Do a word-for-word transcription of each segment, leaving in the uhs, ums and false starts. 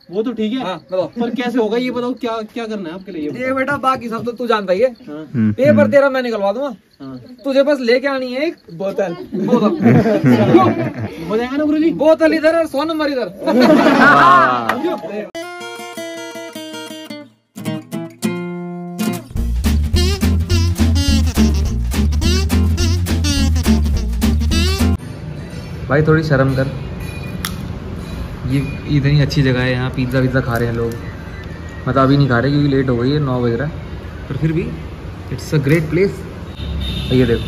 वो तो ठीक है। हाँ, बताओ। पर कैसे होगा ये बताओ, क्या क्या करना है आपके लिए? ये बेटा बाकी सब तो तू जानता ही है। हाँ। पेपर तेरा मैं निकलवा दूंगा। हाँ। तुझे बस लेके आनी है एक बोतल। बोतल हो जाएगा ना गुरुजी? बोतल इधर और सौ नंबर इधर। भाई थोड़ी शर्म कर, ये इतनी अच्छी जगह है, यहाँ पिज़्ज़ा विज़्ज़ा खा रहे हैं लोग। मतलब अभी नहीं खा रहे क्योंकि लेट हो गई है, नौ बज रहा है, पर फिर भी इट्स अ ग्रेट प्लेस। ये देखो,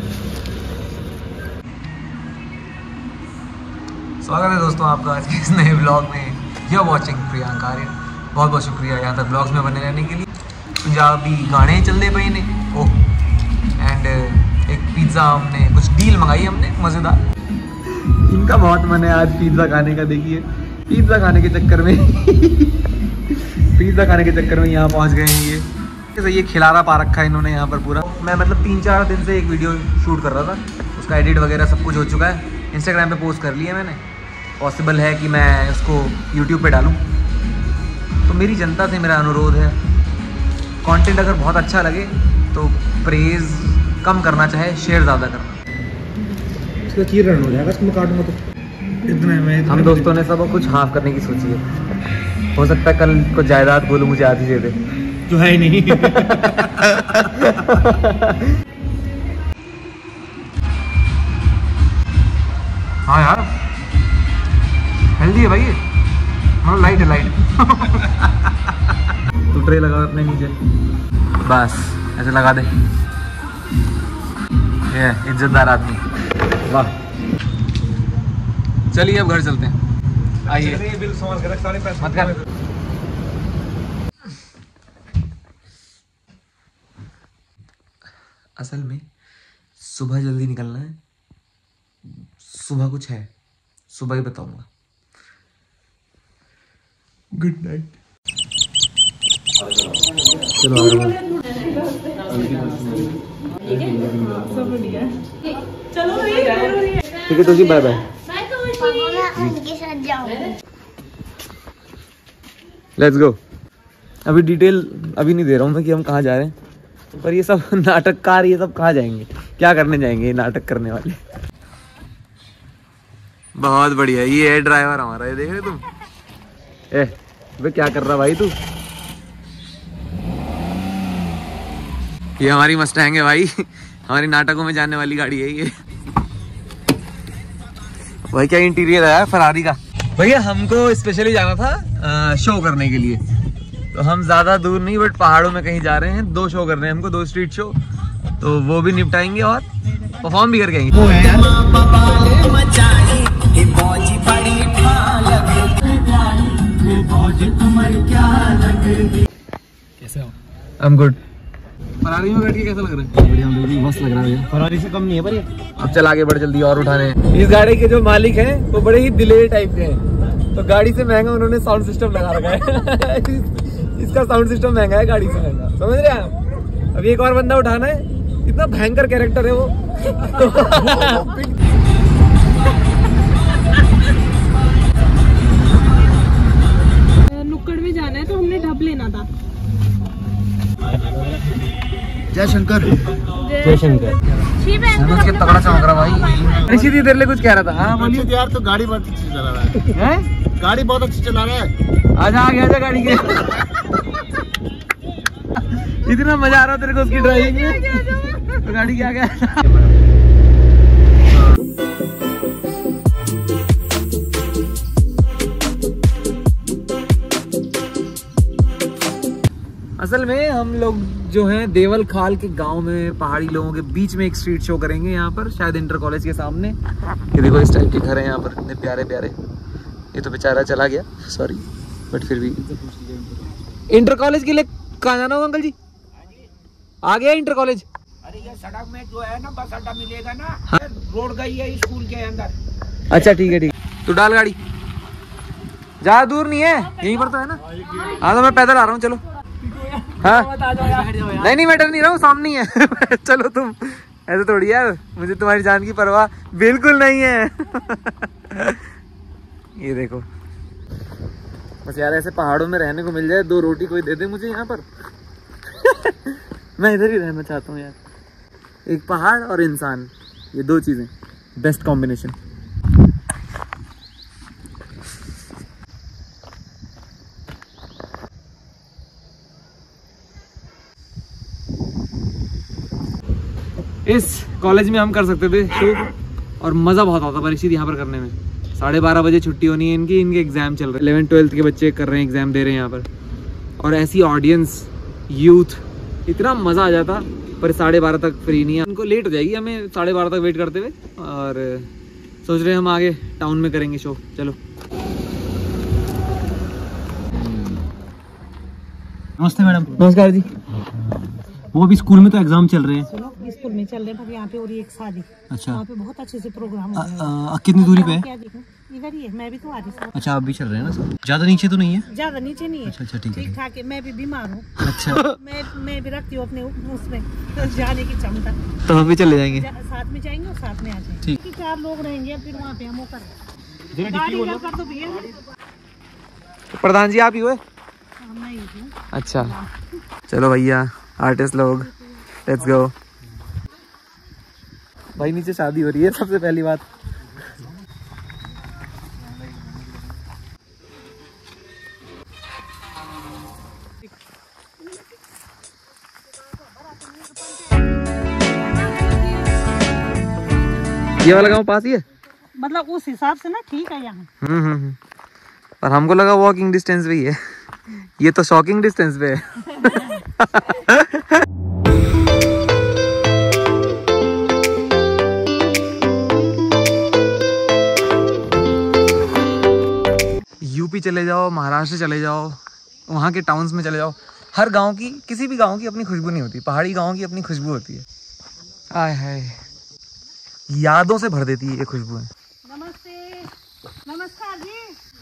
स्वागत है दोस्तों आपका आज के इस नए ब्लॉग में। You are watching Priyanka Aryan. बहुत बहुत शुक्रिया यहाँ तक ब्लॉग्स में बने रहने के लिए। पंजाबी गाने चलते पे ने ओह, एंड एक पिज़्ज़ा हमने कुछ डील मंगाई हमने मज़ेदार। इनका बहुत मन है आज पिज़्ज़ा खाने का। देखिए पिज़्ज़ा खाने के चक्कर में पिज़्ज़ा खाने के चक्कर में यहाँ पहुँच गए हैं। ये ये खिलारा पा रखा है इन्होंने यहाँ पर पूरा। मैं मतलब तीन चार दिन से एक वीडियो शूट कर रहा था, उसका एडिट वगैरह सब कुछ हो चुका है, इंस्टाग्राम पे पोस्ट कर लिया मैंने। पॉसिबल है कि मैं उसको यूट्यूब पे डालूँ। तो मेरी जनता से मेरा अनुरोध है, कंटेंट अगर बहुत अच्छा लगे तो प्रेज़ कम करना चाहे, शेयर ज़्यादा करना। इसका की रन हो जाएगा, इसको काटूंगा तो इतना में। हम दोस्तों ने सब कुछ हाफ करने की सोची है। हो सकता है कल को जायदाद बोलूँ मुझे आधी दे दे, जो है ही नहीं। हाँ यार हेल्दी है भाई ये, मतलब लाइट है लाइट। तू ट्रे लगा अपने नीचे, बस ऐसे लगा दे। ये इज्जतदार आदमी, वाह। चलिए अब घर चलते हैं, आइए। मत कर। असल में सुबह जल्दी निकलना है, सुबह कुछ है, सुबह ही बताऊंगा। Good night. चलो ठीक है तो जी, बाय बाय। Let's go. अभी डिटेल अभी नहीं दे रहा हूँ मैं कि हम कहाँ जा रहे हैं, पर ये सब नाटककार ये सब कहाँ जाएंगे, क्या करने जाएंगे ये नाटक करने वाले। बहुत बढ़िया, ये है ड्राइवर हमारा, ये देख रहे तुम। ए वे क्या कर रहा भाई तू? ये हमारी मस्टैंग है भाई, हमारी नाटकों में जाने वाली गाड़ी है ये। भाई क्या इंटीरियर है फरारी का। भैया हमको स्पेशली जाना था शो करने के लिए, तो हम ज़्यादा दूर नहीं बट पहाड़ों में कहीं जा रहे हैं। दो शो कर रहे हैं हमको, दो स्ट्रीट शो, तो वो भी निपटाएंगे और परफॉर्म भी करके आएंगे। कैसे हो? I am good. फरारी में बैठ के कैसा लग रहा है? बढ़िया, मस्त लग रहा है। फरारी से कम नहीं है पर ये। अब चल आगे बढ़ जल्दी और उठाने हैं। इस गाड़ी के जो मालिक हैं वो बड़े ही दिलेर टाइप के हैं, तो गाड़ी से महंगा उन्होंने साउंड सिस्टम लगा रखा है। इसका साउंड सिस्टम महंगा है गाड़ी से महंगा, समझ रहे हैं आप? अभी एक और बंदा उठाना है, इतना भयंकर कैरेक्टर है वो। नुक्कड़ में जाना है तो हमने ढब लेना था। जय शंकर। जय शंकर। के तगड़ा चमक रहा भाई। इसी देर ले कुछ कह रहा था। हाँ बोलिए यार, तो गाड़ी बहुत अच्छी चला रहा है। हैं? गाड़ी बहुत अच्छी चला रहा है। आजा आ गया था गाड़ी के। इतना मजा आ रहा तेरे को उसकी ड्राइविंग में, तो गाड़ी क्या गया। असल में हम लोग जो हैं देवल खाल के गांव में पहाड़ी लोगों के बीच में एक स्ट्रीट शो करेंगे यहाँ पर, शायद इंटर कॉलेज के सामने। ये देखो इस टाइप के घर हैं यहाँ पर, इतने प्यारे प्यारे। ये तो बेचारा चला गया, सॉरी, बट फिर भी। इंटर कॉलेज के लिए कहाँ जाना होगा अंकल जी? आ गया इंटर कॉलेज? अरे ये सड़क में जो है ना बस अड्डा मिलेगा ना। हाँ? रोड गई है स्कूल के अंदर। अच्छा ठीक है ठीक है, तू डाल गाड़ी, ज्यादा दूर नहीं है, यहीं पर तो है ना। हाँ तो मैं पैदल आ रहा हूँ, चलो। हाँ नहीं नहीं मैं डर नहीं रहा हूँ, सामने ही है। चलो तुम ऐसे थोड़ी यार, मुझे तुम्हारी जान की परवाह बिल्कुल नहीं है। ये देखो बस यार ऐसे पहाड़ों में रहने को मिल जाए, दो रोटी कोई दे दे मुझे यहाँ पर मैं इधर ही रहना चाहता हूँ यार। एक पहाड़ और इंसान, ये दो चीज़ें बेस्ट कॉम्बिनेशन। इस कॉलेज में हम कर सकते थे शो और मज़ा बहुत आता परीक्षित यहाँ पर करने में। साढ़े बारह बजे छुट्टी होनी है इनकी, इनके एग्ज़ाम चल रहे हैं। इलेवन ट्वेल्थ के बच्चे कर रहे हैं, एग्ज़ाम दे रहे हैं यहाँ पर, और ऐसी ऑडियंस, यूथ, इतना मज़ा आ जाता। पर साढ़े बारह तक फ्री नहीं है, उनको लेट हो जाएगी हमें साढ़े बारह तक वेट करते हुए, और सोच रहे हैं हम आगे टाउन में करेंगे शो। चलो नमस्ते मैडम। नमस्कार जी। वो भी स्कूल में तो एग्जाम चल रहे हैं। सुनो, स्कूल में चल रहे हैं, पर यहाँ पे हो रही है एक शादी। अच्छा। वहाँ पे बहुत अच्छे से प्रोग्राम हो रहे हैं। कितनी दूरी पे है? क्या देखो, इधर ही है, मैं भी तो आ रही हूँ। अच्छा, आप भी चल रहे हैं ना सर? ज्यादा नीचे तो नहीं है? ज्यादा नीचे नहीं है। अच्छा अच्छा, ठीक है। ठीक ठाक है, मैं भी बीमार हूँ। अच्छा। मैं मैं भी रखती हूँ अपने उसमें जाने की क्षमता। तो हम भी चले जाएंगे, साथ में जाएंगे और साथ में आ जाएंगे। ठीक। चार लोग रहेंगे, फिर वहाँ पे हम वो कर गाड़ी कर तो भीड़ है। प्रधान जी आप ही हुए? हाँ, मैं ही हूँ। अच्छा चलो भैया, आर्टिस्ट लोग, लेट्स गो। भाई नीचे शादी हो रही है सबसे पहली बात। ये वाला गांव पास ही है, मतलब उस हिसाब से ना ठीक है यहाँ। हम्म हम्म। पर हमको लगा वॉकिंग डिस्टेंस पे ही है, ये तो शॉकिंग डिस्टेंस पे है। यूपी चले जाओ, महाराष्ट्र चले जाओ, वहाँ के टाउन्स में चले जाओ, हर गांव की, किसी भी गांव की अपनी खुशबू नहीं होती, पहाड़ी गांव की अपनी खुशबू होती है। आय हाय, यादों से भर देती है ये खुशबू है। नमस्ते, नमस्कार जी।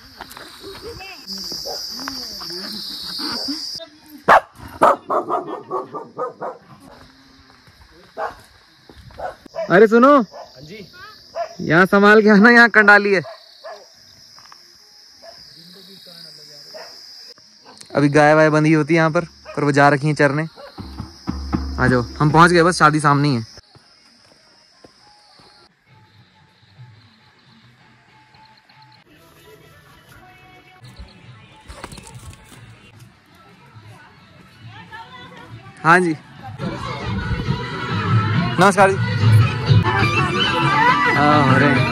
अरे सुनो जी, यहाँ संभाल के आना, यहाँ कंडाली है। अभी गाय वाय बंधी होती है यहाँ पर पर वो जा रखी हैं चरने। आ जाओ, हम पहुंच गए, बस शादी सामने ही है। हाँ जी, नमस्कार जी। हाँ हो रहे हैं।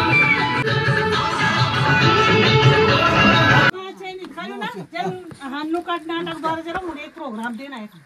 हम लोग का नाटक द्वारा जरा मुझे एक प्रोग्राम देना है।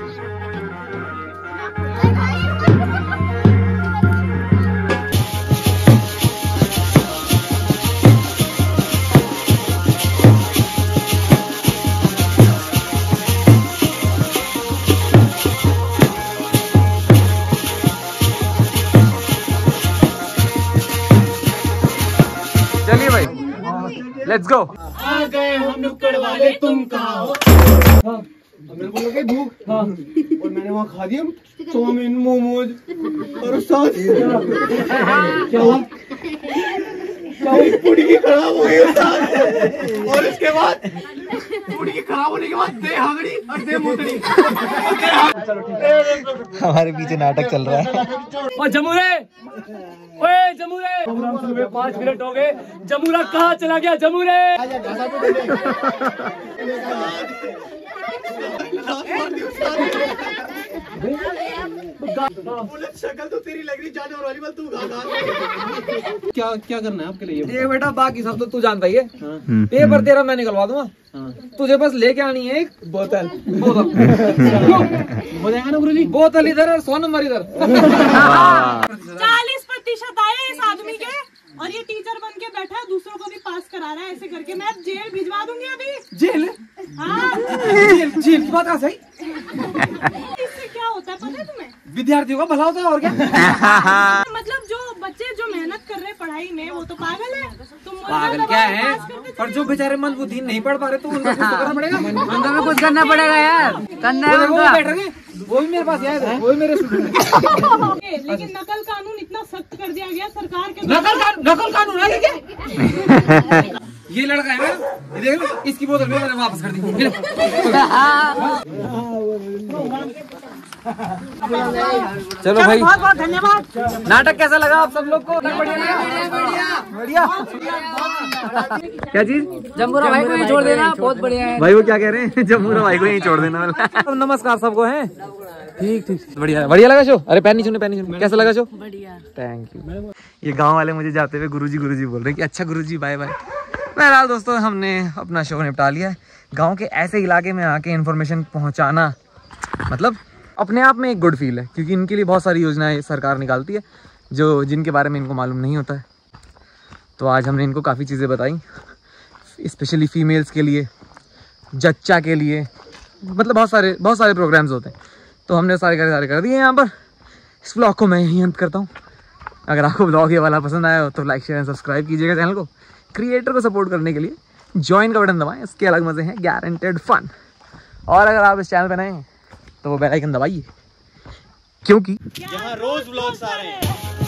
चलिए भाई, लेट्स गो। आ गए हम नुक्कड़ वाले, तुम कहाँ हो? हाँ, मेरे को लगे भूख। हाँ, और मैंने वहाँ खा दिया चाउमीन, मोमोज और साथ क्या हुआ? पूरी की खराब हो गई और इसके बाद पूरी की खराब होने के बाद दे हगड़ी और दे मोटरी। हमारे पीछे नाटक चल रहा है। और जमूरे, ओए जमूरे, प्रोग्राम शुरू हुए पाँच मिनट हो गए, जमूरा कहाँ चला गया? जमूरे शक्ल तो तेरी लग रही जानवर वाली, बल तू खा। क्या क्या करना है आपके लिए? ये बेटा बाकी सब तो तू जानता ही है। हाँ। पेपर तेरा मैं निकलवा दूंगा। हाँ। तुझे बस लेके आनी है एक बोतल। बोतल हो जाएगा ना गुरुजी? बोतल इधर और सौ नंबर इधर। चालीस प्रतिशत आए इस आदमी के, और ये टीचर बन के बैठा है, दूसरों को भी पास करा रहा है ऐसे करके। मैं जेल भिजवा दूंगी अभी। जेल? हाँ। जेल जेल की बात सही। इससे क्या होता है पता है तुम्हें? विद्यार्थियों का भला होता है और क्या। मतलब जो बच्चे जो मेहनत कर रहे हैं पढ़ाई में, वो तो पागल है। तुम पागल क्या है, पर जो बेचारे मंदबुद्धीन नहीं पढ़ पा रहे तो उनको कुछ तो करना पड़ेगा। उनको भी कुछ करना पड़ेगा यार, करना है वो बैठ रहे, वो भी मेरे पास है, वो भी मेरे स्टूडेंट है। लेकिन नकल कानून इतना सख्त कर दिया गया सरकार के। नकल कानून, नकल कानून है क्या? ये लड़का है ना, ये देख लो, इसकी बोतल में मैंने वापस कर दी। चलो भाई, बहुत बहुत धन्यवाद। नाटक कैसा लगा आप सब लोग को? बढ़िया। क्या चीज? जम्बूरा भाई को ही छोड़ देना, बहुत बढ़िया है। भाई वो क्या कह रहे हैं? जम्बूरा भाई को यहीं छोड़ देना। नमस्कार सबको है। ठीक ठीक बढ़िया बढ़िया लगा शो। अरे पैन नहीं छूने, पैन नहीं छूने। कैसा लगा शो? बढ़िया, थैंक यू। ये गांव वाले मुझे जाते हुए गुरुजी गुरुजी बोल रहे हैं कि अच्छा गुरुजी बाय बाय। बहरहाल दोस्तों, हमने अपना शो निपटा लिया है। गांव के ऐसे इलाके में आके इन्फॉर्मेशन पहुंचाना मतलब अपने आप में एक गुड फील है, क्योंकि इनके लिए बहुत सारी योजनाएं सरकार निकालती है जो जिनके बारे में इनको मालूम नहीं होता है। तो आज हमने इनको काफ़ी चीज़ें बताई, स्पेशली फीमेल्स के लिए, जच्चा के लिए, मतलब बहुत सारे बहुत सारे प्रोग्राम्स होते हैं। तो हमने सारे सारे सारे कर दिए यहाँ पर। इस ब्लॉग को मैं यहीं अंत करता हूँ। अगर आपको ब्लॉग ये वाला पसंद आया हो तो लाइक शेयर एंड सब्सक्राइब कीजिएगा चैनल को। क्रिएटर को सपोर्ट करने के लिए ज्वाइन का बटन दबाएं, इसके अलग मजे हैं, गारंटेड फन। और अगर आप इस चैनल पर नए हैं तो वो बेल आइकन दबाइए, क्योंकि यहाँ रोज व्लॉग्स आ रहे हैं।